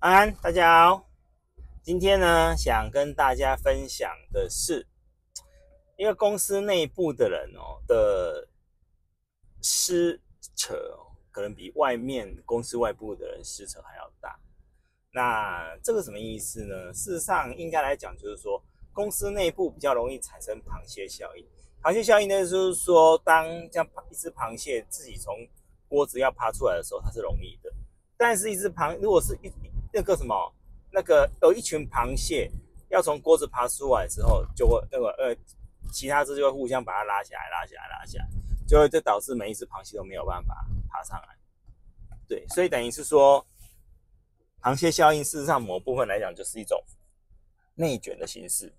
安安，大家好。今天呢，想跟大家分享的是，一个公司内部的人的撕扯可能比外面公司外部的人撕扯还要大。那这个什么意思呢？事实上，应该来讲就是说，公司内部比较容易产生螃蟹效应。螃蟹效应呢，就是说，当这样一只螃蟹自己从锅子要爬出来的时候，它是容易的。但是如果是有一群螃蟹要从锅子爬出来之后，就会其他只就会互相把它拉起来，就会导致每一只螃蟹都没有办法爬上来。对，所以等于是说，螃蟹效应事实上某部分来讲就是一种内卷的形式，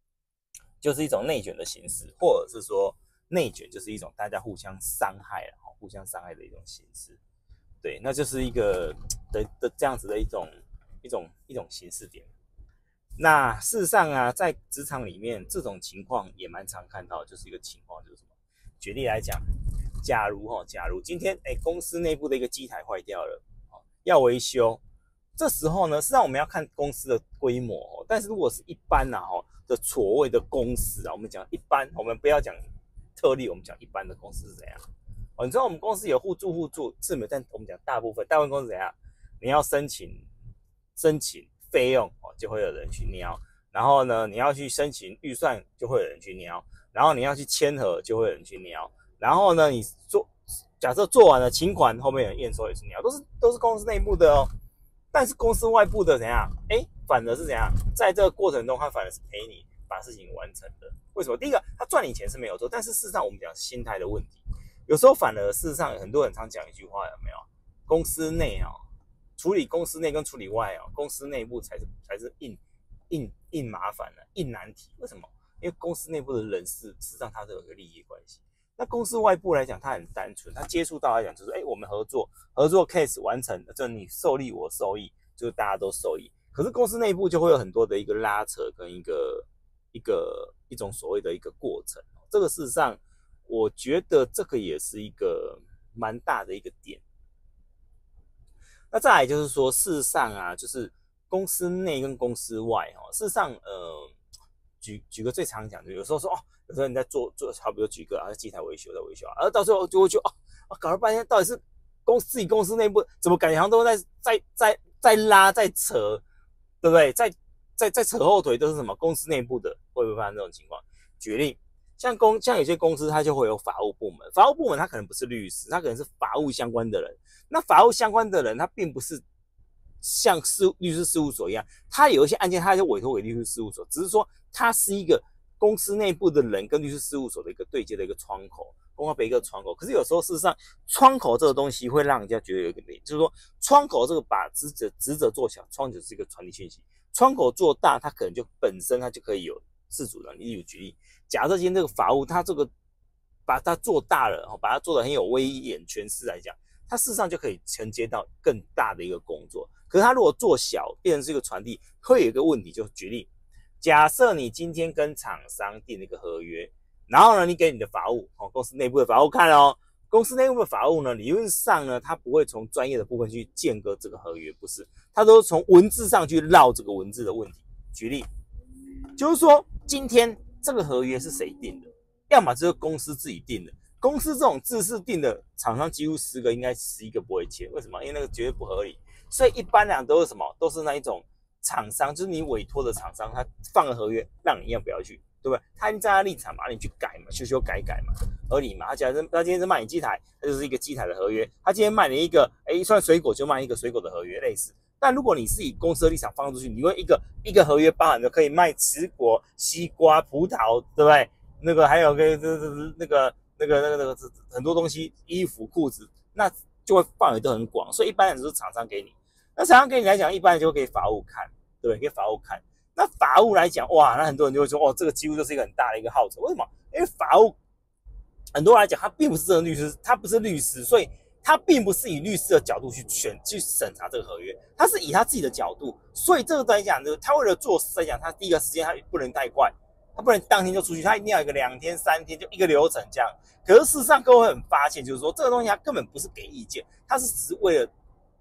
或者是说内卷就是一种大家互相伤害的一种形式。对，那就是一个这样子的一种形式点。那事实上啊，在职场里面这种情况也蛮常看到的，就是一个情况就是什么？举例来讲，假如今天公司内部的一个机台坏掉了，要维修，这时候呢，实际上我们要看公司的规模，但是如果是一般的所谓的公司我们讲一般，我们不要讲特例，我们讲一般的公司是怎样？你知道我们公司有互助是没有，但我们讲大部分公司怎样？你要申请费用就会有人去瞄，然后呢，你要去申请预算就会有人去瞄，然后你要去签核就会有人去瞄，然后呢，假设做完了请款，后面有人验收也是瞄，都是公司内部的哦。但是公司外部的怎样？反而是怎样？在这个过程中，他反而是陪你把事情完成的。为什么？第一个，他赚你钱是没有错，但是事实上我们讲心态的问题。有时候反而事实上很多人常讲一句话，有没有？公司内处理公司内跟处理外公司内部才是硬麻烦硬难题。为什么？因为公司内部的人事实际上它都有一个利益关系。那公司外部来讲，它很单纯，它接触到来讲就是我们合作 case 完成，就你受益我受益，就是大家都受益。可是公司内部就会有很多的一个拉扯跟一种所谓的一个过程。这个事实上我觉得这个也是一个蛮大的一个点。那再来就是说，事实上啊，就是公司内跟公司外事实上举个最常讲的，有时候说有时候你在做，好比说举个机台维修，而到最后就会觉得搞了半天到底是自己公司内部怎么感觉好像都在拉在扯，对不对？在扯后腿都是什么公司内部的，会不会发生这种情况？举例，像有些公司它就会有法务部门，它可能不是律师，它可能是法务相关的人。那法务相关的人，他并不是像律师事务所一样，他有一些案件他就委托给律师事务所，只是说他是一个公司内部的人跟律师事务所的一个对接的一个窗口，公告一个窗口。可是有时候事实上，窗口这个东西会让人家觉得有一个点，就是说窗口这个把职责做小，窗口是一个传递讯息，窗口做大，它可能就本身它就可以有自主能力。例如举例，假设今天这个法务他这个把它做大了，把它做得很有威严权势来讲，它事实上就可以承接到更大的一个工作。可是它如果做小，变成是一个传递，会有一个问题。就举例，假设你今天跟厂商订了一个合约，然后呢，你给你的法务公司内部的法务看公司内部的法务呢，理论上呢，他不会从专业的部分去间隔这个合约，不是，他都是从文字上去绕这个文字的问题。举例，就是说今天这个合约是谁定的？要么就是公司自己定的。公司这种自式定的，厂商几乎10个应该11个不会签。为什么？因为那个绝对不合理。所以一般来讲都是什么？都是那一种厂商，就是你委托的厂商，他放了合约让你要不要去，对不对？他已经在他立场把你去改嘛，修改嘛，合理嘛？他今天是卖你机台，他就是一个机台的合约。他今天卖你一个一串水果，就卖一个水果的合约，类似。但如果你是以公司的立场放出去，你会一个合约包含的可以卖吃果、西瓜、葡萄，对不对？那个还有那个很多东西，衣服、裤子，那就会范围都很广，所以一般人都是厂商给你。那厂商给你来讲，一般人就会给法务看，对不对？给法务看。那法务来讲，哇，那很多人就会说，这个几乎就是一个很大的一个耗材。为什么？因为法务很多人来讲，他并不是这个律师，他不是律师，所以他并不是以律师的角度去审查这个合约，他是以他自己的角度。所以这个来讲，他为了做事来讲，他第一个时间他不能太快。他不能当天就出去，他一定要有一个2天3天就一个流程这样。可是事实上各位会很发现，就是说这个东西他根本不是给意见，他是只是为了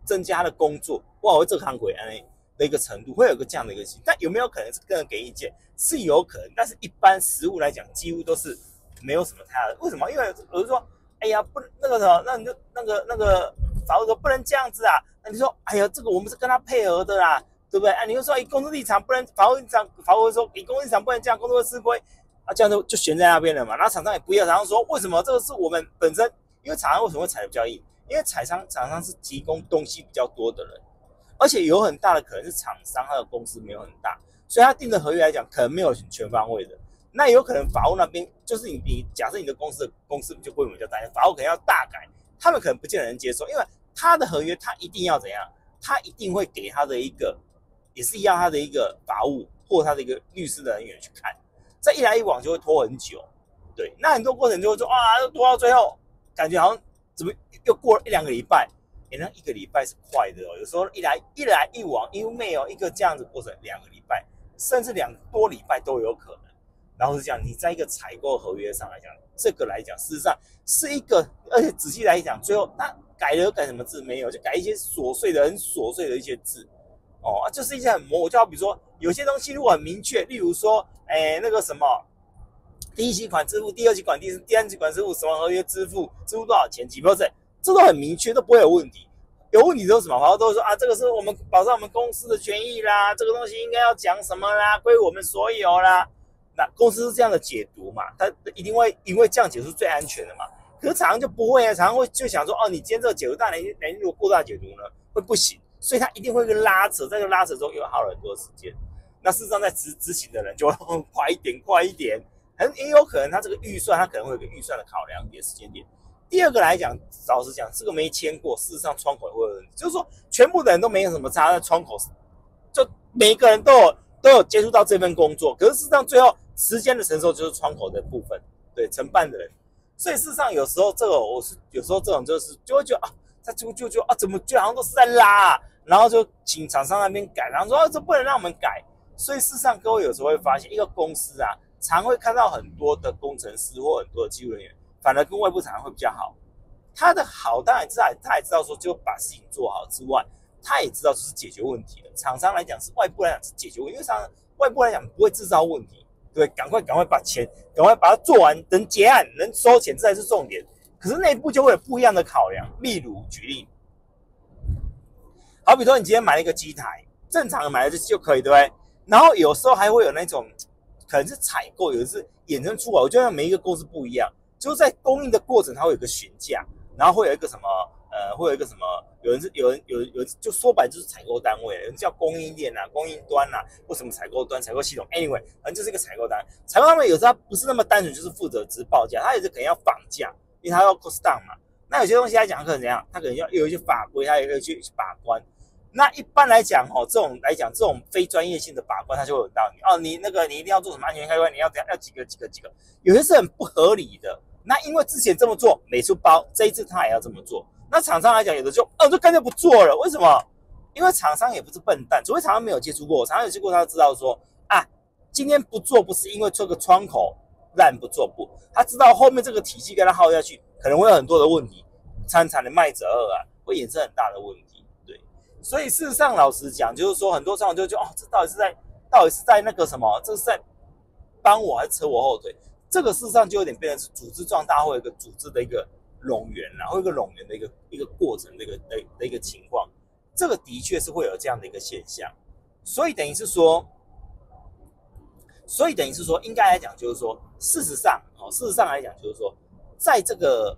增加他的工作，哇，我这个行规的一个程度，会有个这样的一个情，但有没有可能是个人给意见？是有可能，但是一般实务来讲，几乎都是没有什么太大的。为什么？因为有人说，哎呀，不那个什么，那你就那个法务说不能这样子啊，那你说，哎呀，这个我们是跟他配合的啦，对不对？啊，你又说以公司立场不能，法务说以公司立场不能这样，公司会吃亏啊，这样就悬在那边了嘛。然后厂商也不要，厂商说为什么这个是我们本身，因为厂商为什么会踩的比较硬？因为厂商是提供东西比较多的人。而且有很大的可能是厂商他的公司没有很大，所以他定的合约来讲可能没有全方位的。那有可能法务那边就是你假设你的公司就规模比较大，法务可能要大改，他们可能不见得能接受，因为他的合约他一定要怎样，他一定会给他的一个也是一样他的一个法务或他的一个律师的人员去看，这一来一往就会拖很久。对，那很多过程就会说啊，拖到最后感觉好像怎么又过了1-2个礼拜。那1个礼拜是快的哦，有时候一来一往，因为没有一个这样子过程，2个礼拜，甚至2多礼拜都有可能。然后是讲你在一个采购合约上来讲，这个来讲，事实上是一个，而且仔细来讲，最后他改什么字没有，就改一些很琐碎的一些字，哦，就是一些很模糊。就好比说，有些东西如果很明确，例如说，那个什么，第一期款支付，第二期款第三期款支付，什么合约支付多少钱，几%，这都很明确，都不会有问题。有问题都是什么？好像都说啊，这个是我们保障我们公司的权益啦，这个东西应该要讲什么啦，归我们所有啦。那公司是这样的解读嘛，他一定会因为这样解读是最安全的嘛。可是厂商就不会啊，厂商会就想说，哦，你今天这个解读大，你如果过大解读呢，会不行，所以他一定会跟拉扯，在这个拉扯中又耗了很多时间。那事实上在执行的人就会快一点，很有可能他这个预算，他可能会有个预算的考量点时间点。第二个来讲，老实讲，这个没签过，事实上窗口也会有问题，就是说全部的人都没有什么差，在窗口就每一个人都有接触到这份工作，可是事实上最后时间的承受就是窗口的部分，对承办的人。所以事实上有时候这个有时候这种就会觉得啊，他就啊怎么就好像都是在拉然后就请厂商那边改，然后说这不能让我们改。所以事实上各位有时候会发现，一个公司啊，常会看到很多的工程师或很多的技术人员。反而跟外部厂商会比较好，他的好当然他也知道说就把事情做好之外，他也知道就是解决问题的。厂商来讲是外部来讲是解决问题，因为外部来讲不会制造问题，对，赶快把钱赶快把它做完，能结案能收钱这才是重点。可是内部就会有不一样的考量，例如举例，好比说你今天买了一个机台，正常的买了就可以，对不对？然后有时候还会有那种可能是采购，有的是衍生出来，我觉得每一个公司不一样。就是在供应的过程，它会有一个询价，然后会有一个什么，会有一个什么，有人就说白就是采购单位，有人叫供应链啊、供应端啊，或什么采购端、采购系统 ，anyway， 反正就是一个采购单。采购单位有时候它不是那么单纯，就是负责只报价，它也是可能要绑价，因为它要 cost down 嘛。那有些东西来讲，它可能怎样？它可能要有一些法规，它也要去把关。那一般来讲，这种非专业性的把关，它就会有道理哦。你一定要做什么安全开关，你要几个，有些是很不合理的。那因为之前这么做没出包，这一次他也要这么做。那厂商来讲，有的就干脆不做了。为什么？因为厂商也不是笨蛋，除非厂商没有接触过，厂商有接触过，他就知道说啊，今天不做不是因为这个窗口烂不做不，他知道后面这个体系跟他耗下去，可能会有很多的问题，参产的卖者二啊，会衍生很大的问题。对，所以事实上老实讲，就是说很多厂商就这到底是在那个什么，这是在帮我还是扯我后腿？这个事实上就有点变成是组织壮大或一个组织的一个冗员啦，或一个冗员的一个过程的一个情况，这个的确是会有这样的一个现象，所以等于是说，应该来讲就是说，事实上来讲就是说，在这个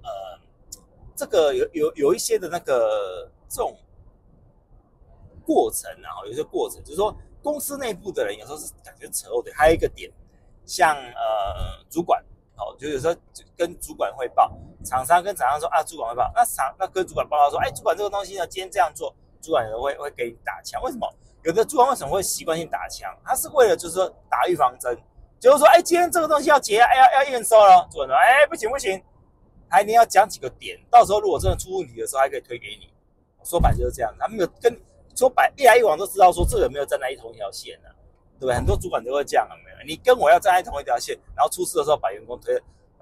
有一些的那个这种过程啊，有些过程就是说，公司内部的人有时候是感觉扯后腿，还有一个点。像主管就有时候跟主管汇报，厂商跟厂商说啊，主管汇报，那跟主管报告说，主管这个东西呢，今天这样做，主管会给你打枪。为什么？有的主管为什么会习惯性打枪？他是为了就是说打预防针，就是说，今天这个东西要结要验收了，主管说，不行，他一定要讲几个点，到时候如果真的出问题的时候，还可以推给你。说白就是这样，他们有跟说白一来一往都知道说这个有没有站在同一条线呢？对不对？很多主管都会这样，有没有？你跟我要站在同一条线，然后出事的时候把员工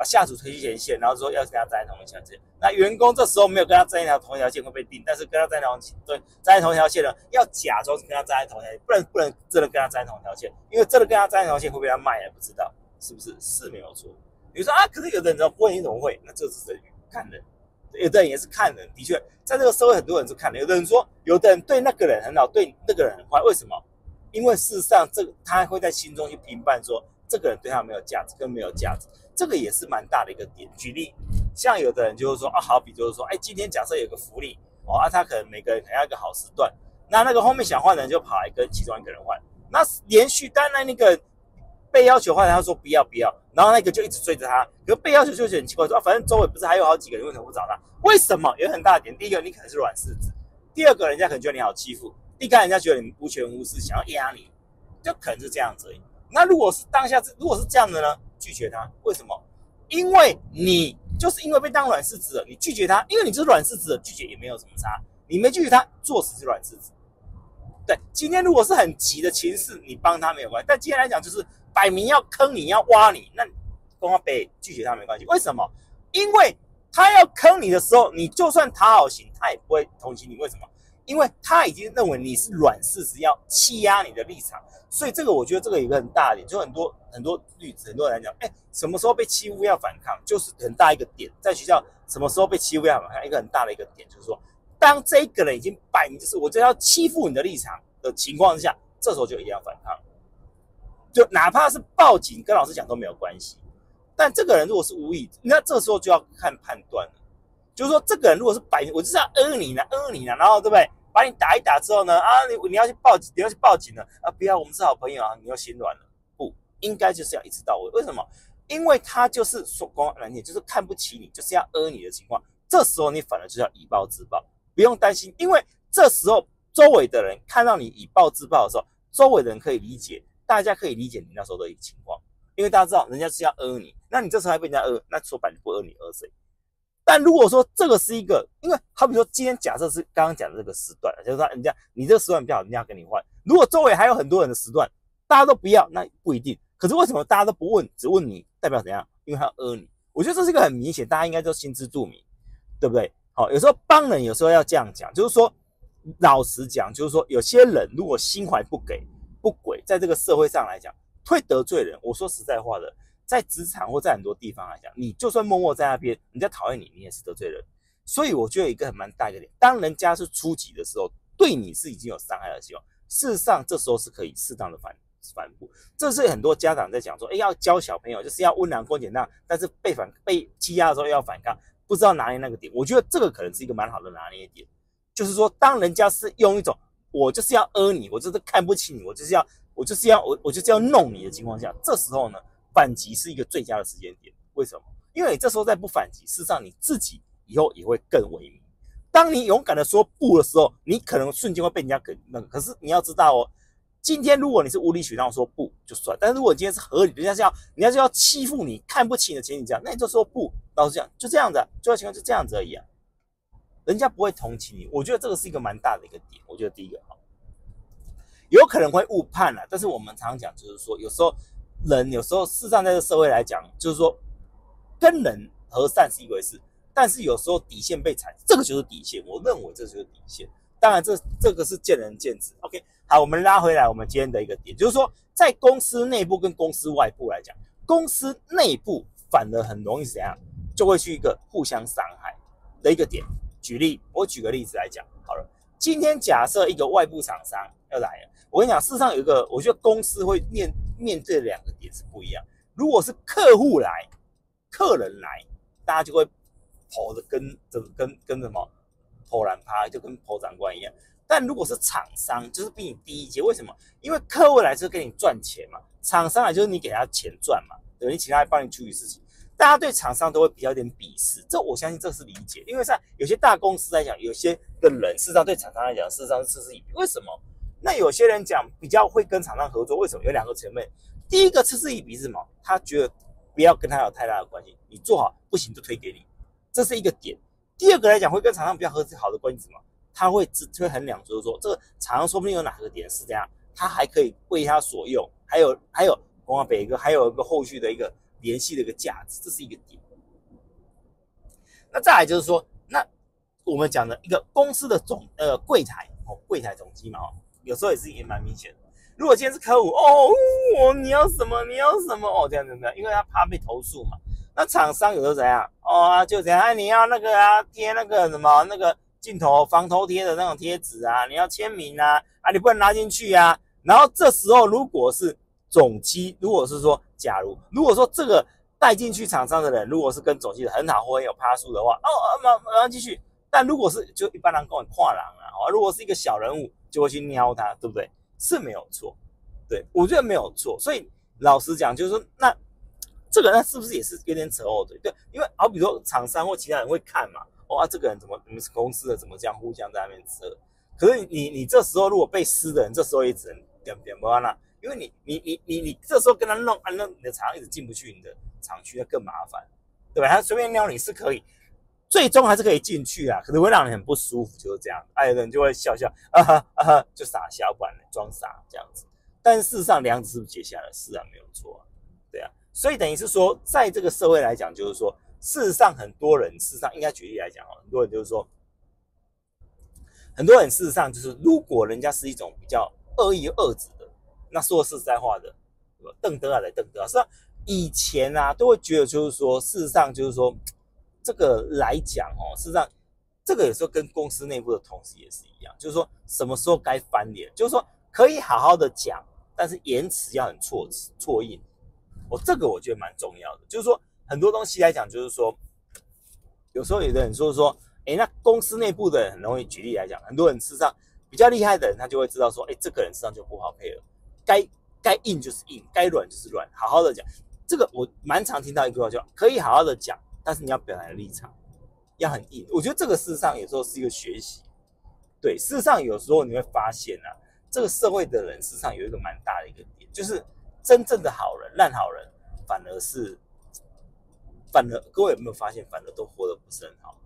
把下属推去前线，然后说要跟他站在同一条线。那员工这时候没有跟他站在同一条线会被定，但是跟他站在同一条线呢，要假装跟他站在同一条线，不能真的跟他站在同一条线，因为真的跟他站在同一条线会被他卖了，不知道是不是？是没有错。你说啊，可是有的人不会，你怎么会？那这是看人，有的人也是看人。的确，在这个社会，很多人是看人。有的人说，有的人对那个人很好，对那个人很坏，为什么？因为事实上，他会在心中去评判说，这个人对他没有价值，跟没有价值，这个也是蛮大的一个点。举例，像有的人就是说啊，好比就是说，今天假设有个福利他可能每个人可能要一个好时段，那个后面想换的人就跑来跟其中一个人换，那连续当然那个被要求换，他说不要，然后那个就一直追着他，可是被要求就很奇怪，说反正周围不是还有好几个人，为什么不找他？为什么？有很大的点，第一个你可能是软柿子，第二个人家可能觉得你好欺负，第三人家觉得你无权无势，想要压你，就可能是这样子而已。那如果是如果是这样的呢？拒绝他，为什么？因为你就是因为被当软柿子了，你拒绝他，因为你就是软柿子了，拒绝也没有什么差，你没拒绝他，作死是软柿子。对，今天如果是很急的情势，你帮他没有关系，但今天来讲就是摆明要坑你，要挖你，那跟我北拒绝他没关系。为什么？因为他要坑你的时候，你就算讨好型，他也不会同情你。为什么？因为他已经认为你是软柿子，要欺压你的立场。所以这个我觉得这个有一个很大的点，就很多例子，很多人来讲，什么时候被欺负要反抗，就是很大一个点。在学校什么时候被欺负要反抗，一个很大的一个点就是说，当这个人已经摆明就是我就要欺负你的立场的情况之下，这时候就一定要反抗，就哪怕是报警跟老师讲都没有关系。但这个人如果是无意，那这时候就要看判断了，就是说这个人如果是摆明我就是要你呢，然后对不对？把你打一打之后呢，你要去报警了啊！不要，我们是好朋友啊！你又心软了，不应该就是要一次到位。为什么？因为他就是说光难听，就是看不起你，就是要你的情况。这时候你反而就要以暴制暴，不用担心，因为这时候周围的人看到你以暴制暴的时候，周围的人可以理解，大家可以理解你那时候的一个情况，因为大家知道人家是要你，那你这时候还被人家那说白了不你谁？但如果说这个是一个，因为好比说今天假设是刚刚讲的这个时段，就是说你这个时段比较好，人家跟你换。如果周围还有很多人的时段，大家都不要，那不一定。可是为什么大家都不问，只问你，代表怎样？因为他要你。我觉得这是一个很明显，大家应该都心知肚明，对不对？好，有时候帮人，有时候要这样讲，就是说老实讲，就是说有些人如果心怀不轨，在这个社会上来讲，会得罪人。我说实在话的。在职场或在很多地方来讲，你就算默默在那边，人家讨厌你，你也是得罪人。所以我觉得有一个蛮大一个点，当人家是初级的时候，对你是已经有伤害的希望，事实上这时候是可以适当的反扑。这是很多家长在讲说，要教小朋友就是要温良恭俭让，但是被欺压的时候要反抗，不知道拿捏那个点。我觉得这个可能是一个蛮好的拿捏点，就是说当人家是用一种我就是要你，我就是看不起你，我就是要弄你的情况下，这时候呢？反击是一个最佳的时间点，为什么？因为你这时候再不反击，事实上你自己以后也会更萎靡。当你勇敢的说不的时候，你可能瞬间会被人家可是你要知道哦，今天如果你是无理取闹说不就算，但是如果今天是合理，人家是要欺负你、看不起你的情景下，那你就说不，老实讲就这样子，最后情况就这样子而已啊，人家不会同情你。我觉得这个是一个蛮大的一个点。我觉得第一个有可能会误判但是我们常常讲就是说，有时候。人有时候事实上在这个社会来讲，就是说跟人和善是一回事，但是有时候底线被踩，这个就是底线。我认为这就是底线。当然这个是见仁见智。OK， 好，我们拉回来我们今天的一个点，就是说在公司内部跟公司外部来讲，公司内部反而很容易怎样，就会去一个互相伤害的一个点。我举个例子来讲好了，今天假设一个外部厂商要来了，我跟你讲，事实上有一个，我觉得公司会面对两个点是不一样。如果是客人来，大家就会跑的跟什么跑懒趴，就跟跑长官一样。但如果是厂商，就是比你低一阶，为什么？因为客户来就是给你赚钱嘛，厂商来就是你给他钱赚嘛，对，你请他来帮你处理事情。大家对厂商都会比较有点鄙视，这我相信这是理解，因为在有些大公司来讲，有些的人事实上对厂商来讲，事实上是嗤之以鼻。为什么？那有些人讲比较会跟厂商合作，为什么？有两个层面。第一个嗤之以鼻是什么？他觉得不要跟他有太大的关系，你做好不行就推给你，这是一个点。第二个来讲，会跟厂商比较合好的关系是什么？他会衡量，就是说这个厂商说不定有哪个点是这样，他还可以为他所用，还有光北一个，还有一个后续的一个联系的一个价值，这是一个点。那再来就是说，那我们讲的一个公司的柜台柜台总机嘛有时候也蛮明显的。如果今天是客户你要什么这样，因为他怕被投诉嘛。那厂商有时候怎样就怎样你要那个贴那个什么那个镜头防偷贴的那种贴纸你要签名你不能拿进去然后这时候如果是总机，如果是说如果说这个带进去厂商的人，如果是跟总机的很好或很有趴数的话马上继续。但如果是就一般人跟我跨栏如果是一个小人物，就会去瞄他，对不对？是没有错，对，我觉得没有错。所以老实讲，就是说，那这个那是不是也是有点扯后腿？对，因为好比说厂商或其他人会看嘛，这个人怎么你们公司的怎么这样互相在那边扯？可是你这时候如果被撕的人，这时候也只能点不完了，因为你这时候跟他弄那你的厂一直进不去你的厂区，那更麻烦，对吧？他随便撩你是可以。最终还是可以进去可能会让人很不舒服，就是这样。有的人就会笑就傻笑，不然装傻这样子。但是事实上，梁子是不是结下了？是没有错对所以等于是说，在这个社会来讲，就是说，事实上很多人，事实上应该举例来讲很多人就是说，很多人事实上就是，如果人家是一种比较恶意恶质的，那说实在话的，瞪得来瞪得实际上以前都会觉得就是说，事实上就是说。这个来讲事实上，这个有时候跟公司内部的同事也是一样，就是说什么时候该翻脸，就是说可以好好的讲，但是言辞要很错印。这个我觉得蛮重要的，就是说很多东西来讲，就是说有时候有的人说，那公司内部的人很容易，举例来讲，很多人事实上比较厉害的人，他就会知道说，这个人事实上就不好配合，该硬就是硬，该软就是软，好好的讲。这个我蛮常听到一句话，就可以好好的讲。但是你要表达的立场要很硬，我觉得这个事实上有时候是一个学习。对，事实上有时候你会发现这个社会的人事实上有一个蛮大的一个点，就是真正的好人、烂好人，反而各位有没有发现，反而都活得不是很好？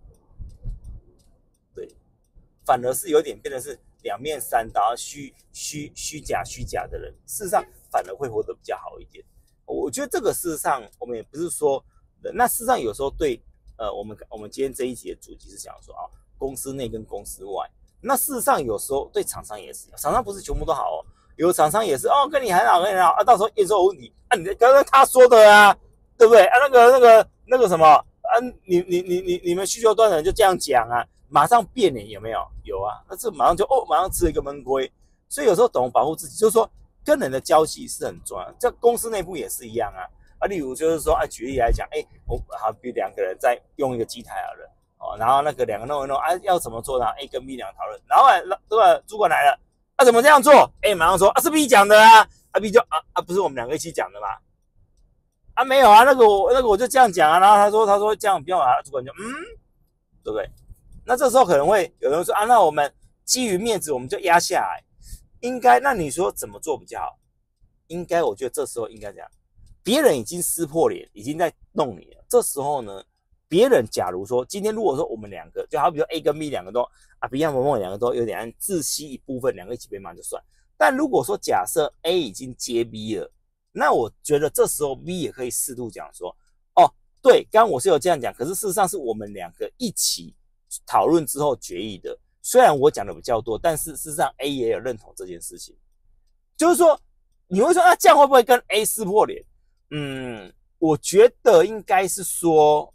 对，反而是有点变得是两面三刀、虚假的人，事实上反而会活得比较好一点。我觉得这个事实上我们也不是说。那事实上有时候对我们今天这一集的主题是想说公司内跟公司外。那事实上有时候对厂商也是，厂商不是全部都好有厂商也是跟你很好到时候验收有问题你刚刚他说的对不对那个什么你们需求端的人就这样讲马上变脸有没有？有那这马上吃了一个闷亏。所以有时候懂保护自己，就是说跟人的交际是很重要，在公司内部也是一样例如就是说举例来讲比如两个人在用一个机台好了然后那个两个弄一弄要怎么做呢 ？A 跟 B 两个讨论，然后对吧？主管来了怎么这样做？A 马上说是 B 讲的B 就不是我们两个一起讲的吗？没有那个我就这样讲然后他说这样不要主管就对不对？那这时候可能会有人说那我们基于面子我们就压下来，应该那你说怎么做比较好？应该我觉得这时候应该这样。别人已经撕破脸，已经在弄你了。这时候呢，别人假如说今天如果说我们两个，就好比说 A 跟 B 两个都比样某两个都有点自吸一部分，两个一起被骂就算。但如果说假设 A 已经接 B 了，那我觉得这时候 B 也可以适度讲说，对，刚刚我是有这样讲，可是事实上是我们两个一起讨论之后决议的。虽然我讲的比较多，但是事实上 A 也有认同这件事情。就是说，你会说这样会不会跟 A 撕破脸？我觉得应该是说，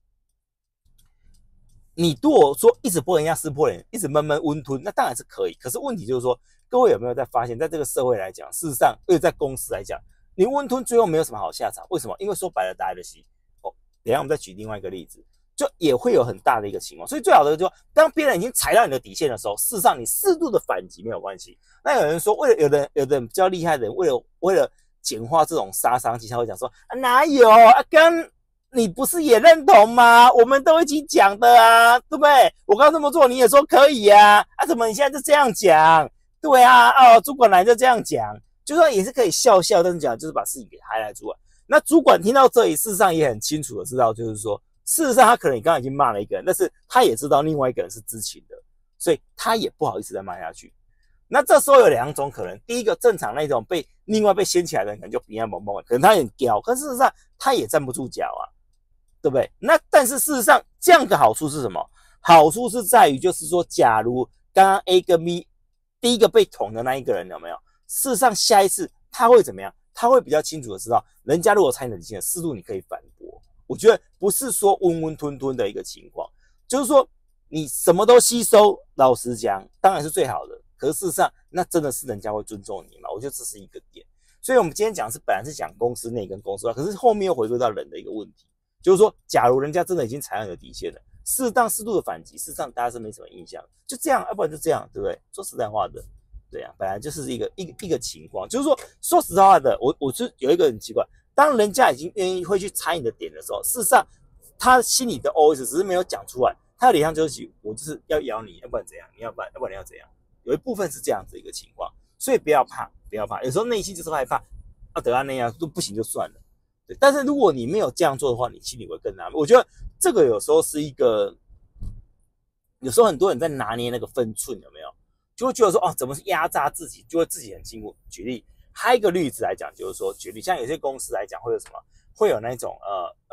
你如果说一直不人家撕破脸，一直闷闷温吞，那当然是可以。可是问题就是说，各位有没有在发现，在这个社会来讲，事实上，因为在公司来讲，你温吞最后没有什么好下场。为什么？因为说白了，大家的心等一下我们再举另外一个例子，就也会有很大的一个情况。所以最好的就是说，当别人已经踩到你的底线的时候，事实上你适度的反击没有关系。那有人说，有的人比较厉害的人，为了简化这种杀伤技，他会讲说哪有跟你不是也认同吗？我们都一起讲的对不对？我刚刚这么做，你也说可以怎么你现在就这样讲？对主管来就这样讲，就算也是可以笑，但是讲就是把事情给highlight出来。那主管听到这里，事实上也很清楚的知道，就是说，事实上他可能刚刚已经骂了一个人，但是他也知道另外一个人是知情的，所以他也不好意思再骂下去。那这时候有两种可能，第一个正常那种另外被掀起来的人可能就比较懵懵，可能他很刁，可事实上他也站不住脚啊，对不对？那但是事实上，这样的好处是什么？好处是在于，就是说，假如刚刚 A 跟 B 第一个被捅的那一个人有没有？事实上，下一次他会怎么样？他会比较清楚的知道，人家如果踩你的底线，适度你可以反驳。我觉得不是说温温吞吞的一个情况，就是说你什么都吸收，老实讲，当然是最好的。可是事实上，那真的是人家会尊重你嘛？我觉得这是一个点。所以我们今天讲是本来是讲公司内跟公司外，可是后面又回归到人的一个问题，就是说，假如人家真的已经踩到你的底线了，适当适度的反击，事实上大家是没什么印象，就这样，要不然就这样，对不对？说实在话的，对啊，本来就是一个情况，就是说，说实在话的，我是有一个很奇怪，当人家已经愿意会去踩你的点的时候，事实上他心里的 OS 只是没有讲出来，他的脸上就是我就是要咬你，要不然怎样？要不然你要怎样？有一部分是这样子一个情况，所以不要怕，不要怕，有时候内心就是害怕，得到那样都不行就算了。对，但是如果你没有这样做的话，你心里会更难。我觉得这个有时候是一个，有时候很多人在拿捏那个分寸，有没有？就会觉得说，哦，怎么是压榨自己，就会自己很辛苦。举例，还有一个例子来讲，就是说，举例，像有些公司来讲，会有什么？会有那种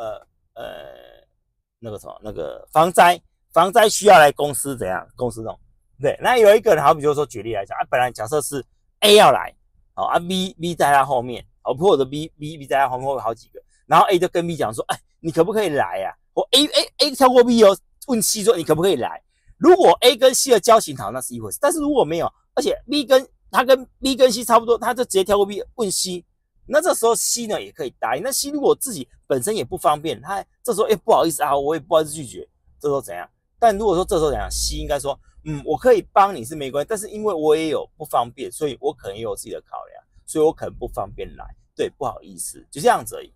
那个什么，那个防灾需要来公司怎样？公司弄。对，那有一个人，好比就是说，举例来讲，本来假设是 A 要来，B 在他后面，或者 B 在他后面会有好几个，然后 A 就跟 B 讲说，哎，你可不可以来啊？或 A 跳过 B 问 C 说你可不可以来？如果 A 跟 C 的交情好，那是一回事，但是如果没有，而且 B 跟 C 差不多，他就直接跳过 B 问 C， 那这时候 C 呢也可以答应。那 C 如果自己本身也不方便，他这时候不好意思啊，我也不好意思拒绝，这时候怎样？但如果说这时候怎样 ，C 应该说，我可以帮你是没关系，但是因为我也有不方便，所以我可能也有自己的考量，所以我可能不方便来，对，不好意思，就这样子而已。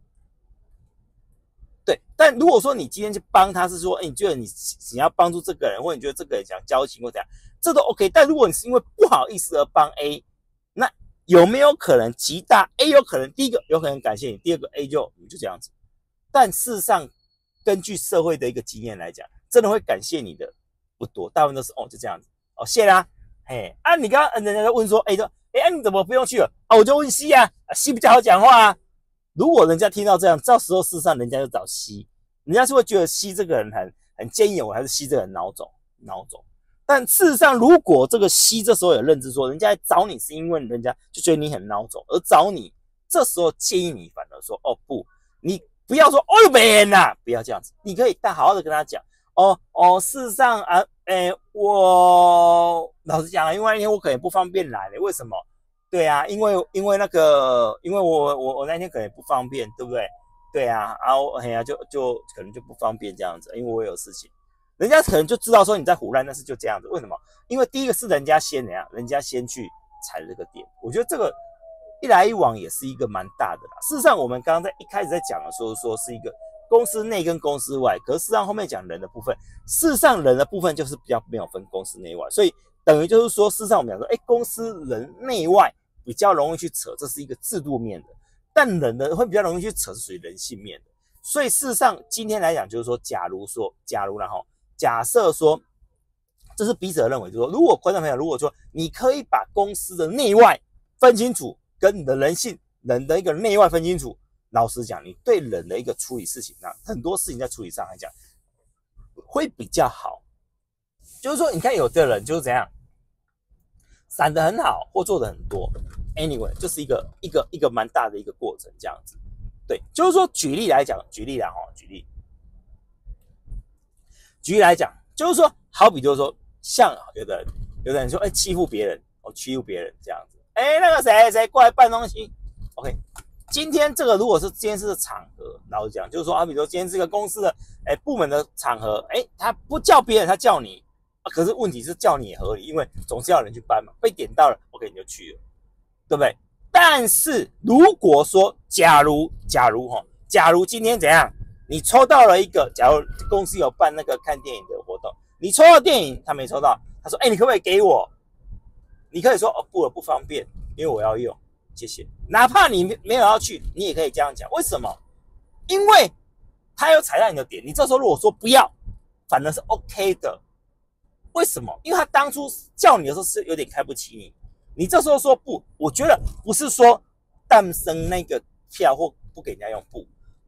对，但如果说你今天去帮他，是说，你觉得你要帮助这个人，或者你觉得这个人想交情或怎样，这都 OK。但如果你是因为不好意思而帮 A， 那有没有可能极大 A 有可能第一个有可能感谢你，第二个 A 就这样子。但事实上，根据社会的一个经验来讲，真的会感谢你的不多，大部分都是就这样子，谢啦，你刚刚人家在问说，说，你怎么不用去了？我就问 C 啊，C 比较好讲话啊。如果人家听到这样，到时候事实上人家就找 C， 人家是会觉得 C 这个人很坚毅，我还是 C 这个人孬种。但事实上，如果这个 C 这时候有认知说，人家来找你是因为人家就觉得你很孬种而找你，这时候建议你反而说，不，你不要说没人呐，不要这样子，你可以好好的跟他讲，事实上啊，我老实讲啊，因为那天我可能不方便来了，为什么？对啊，因为那个，因为我那天可能也不方便，对不对？对啊，就可能就不方便这样子，因为我有事情，人家可能就知道说你在唬烂，但是就这样子，为什么？因为第一个是人家先怎样，人家先去踩这个点，我觉得这个一来一往也是一个蛮大的啦。事实上，我们刚刚在一开始在讲的时候说是一个公司内跟公司外，可是事实上后面讲人的部分，事实上人的部分就是比较没有分公司内外，所以等于就是说，事实上我们讲说，公司人内外比较容易去扯，这是一个制度面的，但人呢会比较容易去扯，是属于人性面的。所以事实上今天来讲，就是说，假设说，这是笔者认为，就是说，如果观众朋友如果说你可以把公司的内外分清楚，跟你的人性人的一个内外分清楚，老实讲，你对人的一个处理事情啊，很多事情在处理上来讲会比较好。就是说，你看有的人就是怎样，闪得很好，或做得很多。Anyway， 就是一个蛮大的一个过程，这样子。对，就是说举例来讲，举例来讲，就是说，好比就是说，像有的人说，欺负别人，欺负别人这样子。那个谁过来办东西 ，OK。今天这个如果是今天是场合，老实讲，就是说，比如说今天这个公司的部门的场合，他不叫别人，他叫你。可是问题是叫你也合理，因为总是要人去搬嘛，被点到了 ，OK 你就去了，对不对？但是如果说假如今天怎样，你抽到了一个，假如公司有办那个看电影的活动，你抽到电影，他没抽到，他说，你可不可以给我？你可以说，不方便，因为我要用，谢谢。哪怕你没有要去，你也可以这样讲。为什么？因为他有踩到你的点，你这时候如果说不要，反而是 OK 的。为什么？因为他当初叫你的时候是有点看不起你，你这时候说不，我觉得不是说诞生那个票或不给人家用不，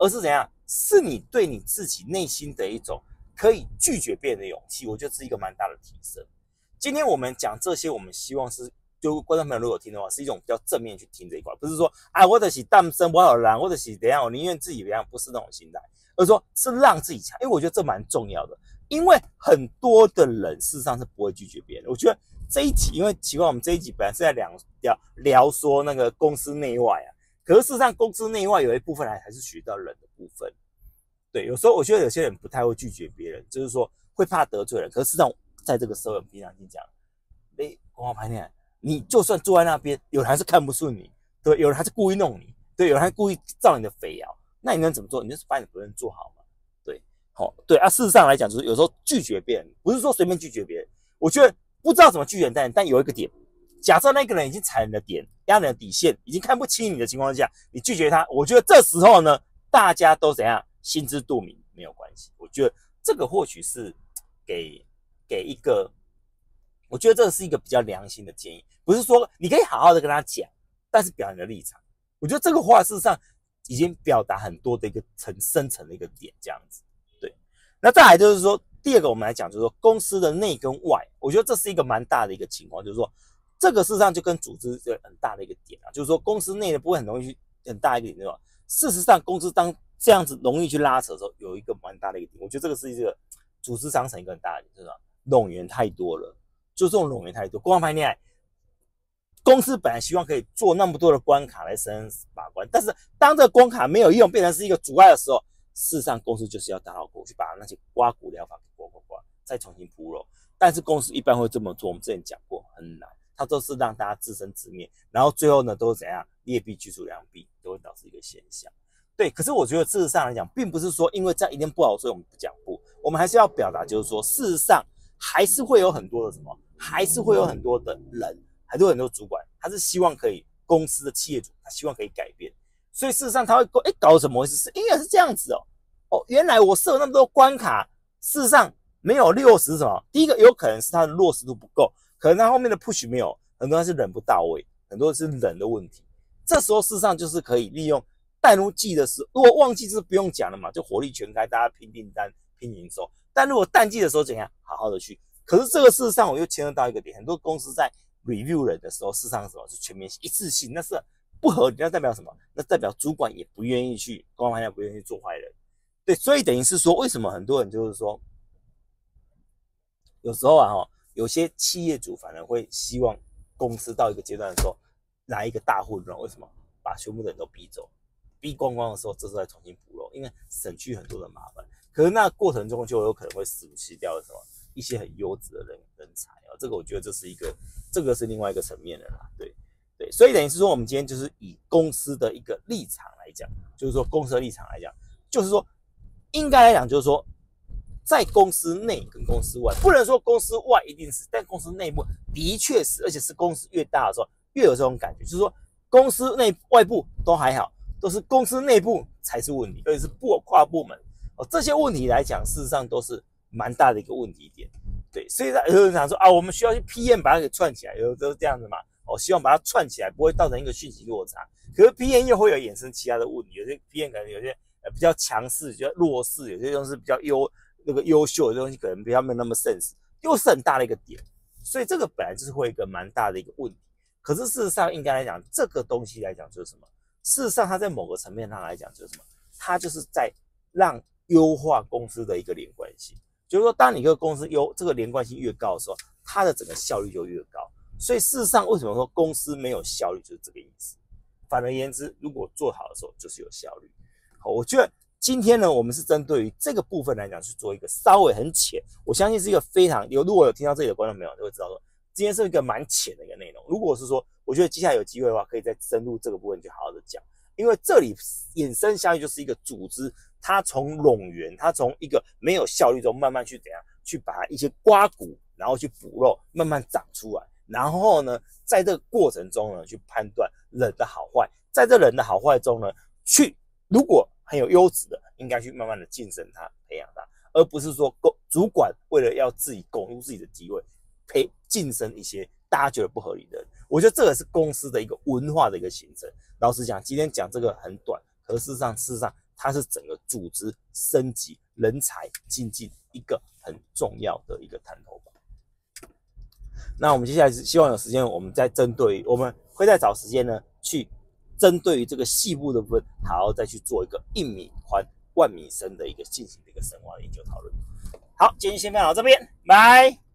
而是怎样？是你对你自己内心的一种可以拒绝别人的勇气，我觉得是一个蛮大的提升。今天我们讲这些，我们希望是就观众朋友如果听的话，是一种比较正面去听这一块，不是说啊我就是单身我好懒，或者是怎样，我宁愿自己怎样，不是那种心态，而是说是让自己强，因为我觉得这蛮重要的。因为很多的人事实上是不会拒绝别人。我觉得这一集，因为奇怪，我们这一集本来是在聊说那个公司内外啊，可是事实上公司内外有一部分还是学到人的部分。对，有时候我觉得有些人不太会拒绝别人，就是说会怕得罪人。可是事实上，在这个社会，平常心讲，光华拍念，你就算坐在那边，有人还是看不顺你，对，有人还是故意弄你，对，有人还故意造你的肥窑，那你能怎么做？你就是把你的责任做好嘛，对，好，对啊。事实上来讲，就是有时候拒绝别人，不是说随便拒绝别人。我觉得不知道怎么拒绝别人，但有一个点，假设那个人已经踩你的点，压你的底线，已经看不起你的情况下，你拒绝他，我觉得这时候呢，大家都怎样？心知肚明，没有关系。我觉得这个或许是给一个，我觉得这是一个比较良心的建议，不是说你可以好好的跟他讲，但是表你的立场。我觉得这个话事实上已经表达很多的一个深层的一个点，这样子。对，那再来就是说，第二个我们来讲，就是说公司的内跟外，我觉得这是一个蛮大的一个情况，就是说这个事实上就跟组织很大的一个点啊，就是说公司内的部分很容易去很大一个点，对吧？事实上，公司当这样子容易去拉扯的时候，有一个蛮大的一个点，我觉得这个是一个组织章程一个很大的点，就是冗员太多了，就这种冗员太多。光盘恋爱，公司本来希望可以做那么多的关卡来审把关，但是当这个关卡没有用，变成是一个阻碍的时候，事实上公司就是要打好过去，把那些刮骨疗法给刮，再重新铺路。但是公司一般会这么做，我们之前讲过，很难。它都是让大家自生自灭，然后最后呢都是怎样劣币驱逐良币，都会导致一个现象。对，可是我觉得事实上来讲，并不是说因为这样一定不好，所以我们不讲不，我们还是要表达，就是说事实上还是会有很多的什么，还是会有很多的人，还是有很多主管，他是希望可以公司的企业主，他希望可以改变，所以事实上他会搞什么回事？是应该是这样子哦，原来我设那么多关卡，事实上没有落实什么。第一个有可能是他的落实度不够。可能他后面的 push 没有，很多是人不到位，很多是人的问题。这时候事实上就是可以利用淡如季的时候，如果旺季是不用讲了嘛，就火力全开，大家拼订单、拼营收。但如果淡季的时候怎样，好好的去。可是这个事实上我又牵涉到一个点，很多公司在 review 人的时候，事实上什么是全面性、一致性，那是不合理，那代表什么？那代表主管也不愿意去，公关也不愿意去做坏人。对，所以等于是说，为什么很多人就是说，有时候啊，有些企业主反而会希望公司到一个阶段的时候来一个大混乱，为什么？把全部的人都逼走，逼光光的时候，这时候再重新补漏，因为省去很多的麻烦。可是那过程中就有可能会舍弃掉了什么一些很优质的人才啊，这个我觉得这个是另外一个层面的啦，对，所以等于是说我们今天就是以公司的一个立场来讲，就是说公司的立场来讲，就是说应该来讲就是说。在公司内跟公司外，不能说公司外一定是，但公司内部的确是，而且是公司越大的时候越有这种感觉，就是说公司内外部都还好，都是公司内部才是问题，而且是跨部门这些问题来讲，事实上都是蛮大的一个问题点。对，所以有人想说啊，我们需要去 PM 把它给串起来，有都是这样子嘛，希望把它串起来，不会造成一个讯息落差。可是 PM 又会有衍生其他的问题，有些 PM 可能有些比较强势，比较弱势，有些东西比较优秀的东西可能比较没有那么 sense， 又是很大的一个点，所以这个本来就是会一个蛮大的一个问题。可是事实上应该来讲，这个东西来讲就是什么？事实上它在某个层面上来讲就是什么？它就是在让优化公司的一个连贯性，就是说当你这个公司这个连贯性越高的时候，它的整个效率就越高。所以事实上为什么说公司没有效率，就是这个意思。反而言之，如果做好的时候就是有效率。好，我觉得今天呢，我们是针对于这个部分来讲去做一个稍微很浅，我相信是一个非常如果有听到这里的观众朋友就会知道说，今天是一个蛮浅的一个内容。如果是说，我觉得接下来有机会的话，可以再深入这个部分去好好的讲，因为这里衍生下去就是一个组织，它从冗员，它从一个没有效率中慢慢去怎样去把一些刮骨，然后去补肉，慢慢长出来，然后呢，在这个过程中呢，去判断人的好坏，在这人的好坏中呢，去如果很有优质的，应该去慢慢的晋升他，培养他，而不是说主管为了要自己巩固自己的机会，晋升一些大家觉得不合理的人。我觉得这个是公司的一个文化的一个形成。老实讲，今天讲这个很短，可是事实上它是整个组织升级、人才精进一个很重要的一个滩头堡。那我们接下来希望有时间，我们会再找时间呢，去针对于这个细部的部分，还要再去做一个1米宽、1米深的进行的一个深挖研究讨论。好，今天先分享到这边，拜。